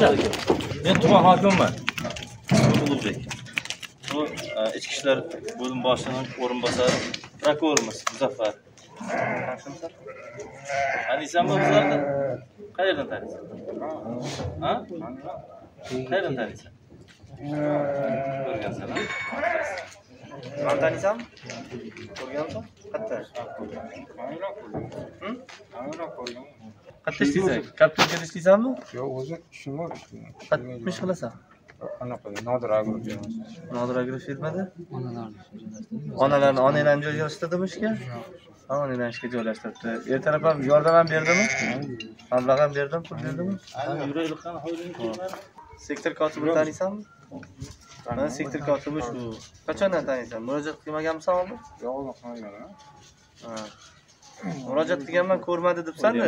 Men tuman hokimiman. Ulug'bek. Bu ichki ishlar bo'lim boshlig'ining o'rinbosari, prokurorimiz Muzaffar. Taniysanmi bizlarni? Qayerdan taniysan? Ha? Qayerdan taniysan? Ko'rgansan, ha? Ben tanıysan? Ko'rgansan? Qayerda? Qayerda ishlaysan? Kaptorga ishlaysanmi? Yo'q, o'zi ishim bor, ishlayman. Qayerda ish qilasan? Anaqa, Nodir agro firmasi. Nodir agro firmada? Onalarni joylashtirdimi ishga? Ha, onalarni ishga joylashtirdi. Ertalab ham yordam ham berdimi? Mablag' ham berdim, pul berdimi? Yuraylik qani hoyilini. Sektor kotibini taniysanmi? Ben sektor kotibi shu. Qachondan taniysan? Murojaat qilmaganmisan oldin? Yo'q, qilmagan. Ha. Murojaat qilganman, ko'rmadi debsan-da.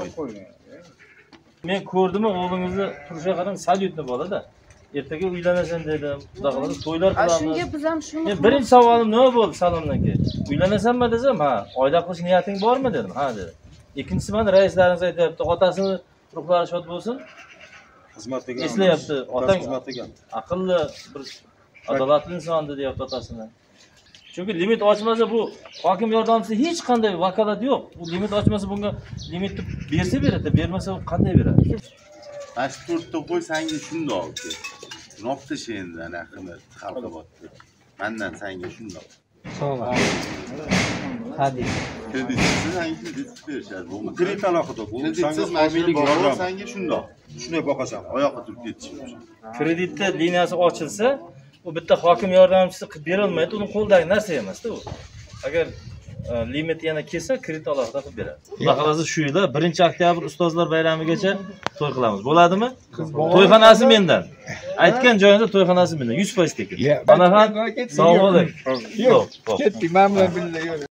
Men ko'rdim o'g'lingizni turishga qarang salyutni bolada. Ertaga uylanasan dedim. Xudo xolasa to'ylar qilamiz. Shunga biz ham shuni. Men birinchi savolim nima bo'ldi salomdan keyin? Uylanasanmi desam, ha, oila qilish niyating bormi dedim. Ha dedi. Ikkinchisi mana raislaringiz aytayapti, otasini ruhlari shod bo'lsin. Xizmatga Eslayapti, otang xizmatga. aqlli, bir adolatli inson deyapti otasini. Chunki limit ochmasa bu hokim yordamchisi hech qanday vakolat yo'q. Bu limit ochmasa bunga limitni bersa beradi, bermasa u qanday beradi? Mana shu to'rtta qo'y senga shundoq oldi. Nopta shendan aqimi xalqqa botdi. Mendan senga shundoq. Sağ ol. Hadi. Kreditsiz senga kredit berishadi. Bu Kredit alohida bu. kreditsiz Homiylik mashina yordam. senga shundoq. Shunday boqasan. Oyoqqa turib ketishim. Kreditni liniyasi ochilsa, u bitta hokim yordamchisi qilib bera olmaydi, uning qo'lidagi narsa emas-da u. Agar limit yana kelsa, kredit alohida qilib beradi. Xudo xolasa shu yil 1-oktyabr ustozlar bayramigacha to'y qilamiz. Bo'ladimi? To'yxonasi mendan. Aytgan joyingizda to'yxonasi mendan 100% tekin. Mana ham sog' bo'ling. Yo'q, ketdik, men bilan birga.